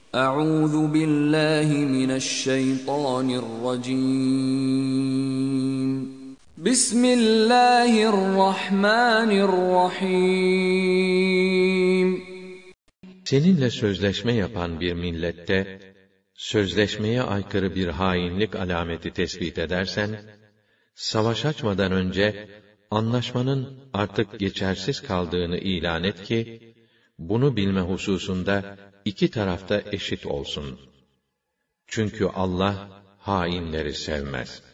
أعوذ بالله من الشيطان الرجيم بسم الله الرحمن الرحيم Seninle sözleşme yapan bir millette, sözleşmeye aykırı bir hainlik alameti tespit edersen, savaş açmadan önce, anlaşmanın artık geçersiz kaldığını ilan et ki, bunu bilme hususunda iki tarafta eşit olsun. Çünkü Allah hainleri sevmez.